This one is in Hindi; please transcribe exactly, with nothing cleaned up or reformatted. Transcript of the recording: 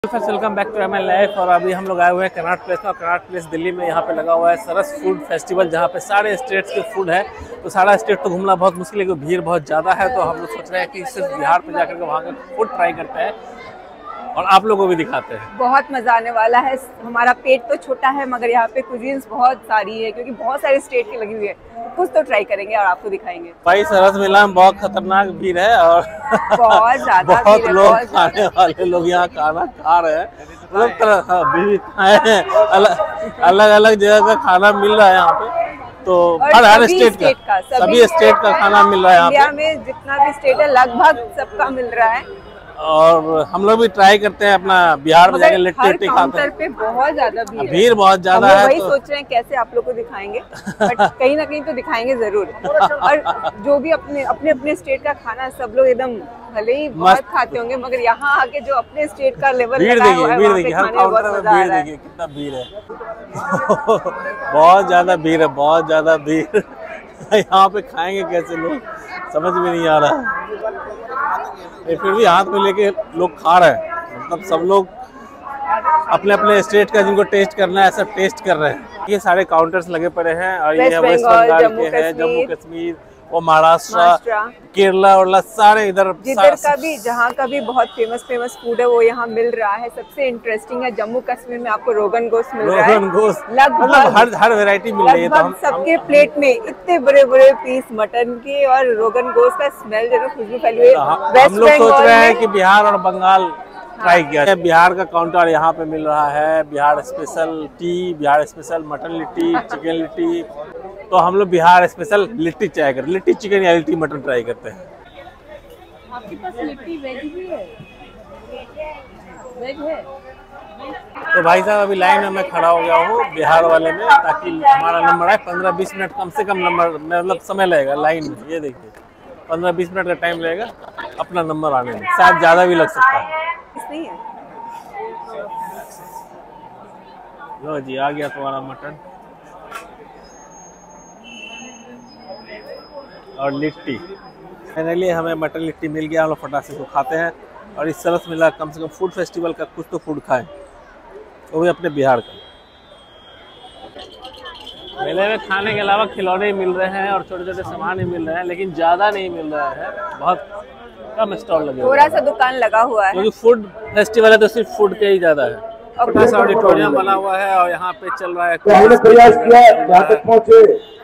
Welcome back to M L life. और अभी हम लोग आए हुए हैं कनॉट प्लेस में। कनॉट प्लेस दिल्ली में यहाँ पे लगा हुआ है सरस फूड फेस्टिवल, जहाँ पे सारे स्टेट्स के फूड है। तो सारा स्टेट तो घूमना बहुत मुश्किल है क्योंकि भीड़ बहुत ज़्यादा है। तो हम लोग सोच रहे हैं कि सिर्फ बिहार पे जाकर के वहाँ का फूड ट्राई करते हैं और आप लोगों को भी दिखाते हैं। बहुत मजा आने वाला है। हमारा पेट तो छोटा है मगर यहाँ पे कुजीन्स बहुत सारी है क्योंकि बहुत सारे स्टेट की लगी हुई है। तो कुछ तो ट्राई करेंगे और आपको दिखाएंगे। भाई सरस मेला में बहुत खतरनाक भीड़ है और बहुत ज्यादा बहुत लोग खाने वाले लोग यहाँ खाना खा रहे हैं। मतलब तरह भी खाए हैं, अलग अलग अलग जगह का खाना मिल रहा है यहाँ पे। तो हर हर स्टेट का, का सभी स्टेट का खाना मिल रहा है यहाँ पे। इंडिया में जितना भी स्टेट है लगभग सबका मिल रहा है। और हम लोग भी ट्राई करते हैं अपना बिहार में जाके लिट्टी लिट्टी खाते हैं। पे बहुत ज्यादा भीड़ भीड़ बहुत ज्यादा है। वही तो सोच रहे हैं कैसे आप लोग को दिखाएंगे, बट कहीं ना कहीं तो दिखाएंगे जरूर। और जो भी अपने अपने अपने स्टेट का खाना सब लोग एकदम भले ही बहुत खाते होंगे मगर यहाँ आके जो अपने स्टेट का लेवल भीड़ देखिए, भीड़ देखिए, हर काउंटर में भीड़ देखिए कितना भीड़ है। बहुत ज्यादा भीड़ है, बहुत ज्यादा भीड़। यहाँ पे खाएंगे कैसे लोग समझ में नहीं आ रहा है। फिर भी हाथ में लेके लोग खा रहे हैं। मतलब सब लोग अपने अपने स्टेट का जिनको टेस्ट करना है सब टेस्ट कर रहे हैं। ये सारे काउंटर्स लगे पड़े हैं और ये वेस्ट बंगाल के हैं, जम्मू कश्मीर, वो महाराष्ट्र, केरला और सारे इधर जिधर का भी जहाँ का भी बहुत फेमस फेमस फूड है वो यहाँ मिल रहा है। सबसे इंटरेस्टिंग है जम्मू कश्मीर में आपको रोगन गोश्त मिल रहा है। रोगन गोश्त लगभग हर हर वैरायटी मिल रही है। तो हम सबके प्लेट में इतने बड़े बड़े पीस मटन के और रोगन गोश्त का स्मेल जो खुशबू फैली हुई है। हम लोग सोच रहे हैं कि बिहार और बंगाल ट्राई किया। बिहार का काउंटर यहाँ पे मिल रहा है। Bihar special tea, Bihar special mutton litti, chicken litti. तो हम लोग बिहार स्पेशल लिट्टी ट्राई करते, लिट्टी चिकन या लिट्टी मटन ट्राई करते हैं। आपके पास लिट्टी वेज भी है? वेज है? तो भाई साहब अभी लाइन में मैं खड़ा हो गया हूँ बिहार वाले में, ताकि हमारा नंबर आए। पंद्रह बीस मिनट कम से कम नंबर मतलब समय लगेगा लाइन में। ये देखिए पंद्रह बीस मिनट का टाइम लगेगा अपना नंबर आने में, शायद ज़्यादा भी लग सकता है। नहीं है। लो जी आ गया तुम्हारा मटन और लिट्टी। फाइनली हमें मटन लिट्टी मिल गया। हम लोग फटाक से खाते हैं और इस सरस मिला कम से कम फूड फेस्टिवल का कुछ तो फूड खाएं, वो भी अपने बिहार का। मेले में खाने के अलावा खिलौने ही मिल रहे हैं और छोटे छोटे सामान ही मिल रहे हैं, लेकिन ज़्यादा नहीं मिल रहा है। बहुत कम स्टॉल लगे, थोड़ा सा दुकान लगा हुआ है क्योंकि फूड फेस्टिवल है तो सिर्फ फूड के ही ज़्यादा है। छोटा सा ऑडिटोरियम बना हुआ है और यहाँ पे चल रहा है।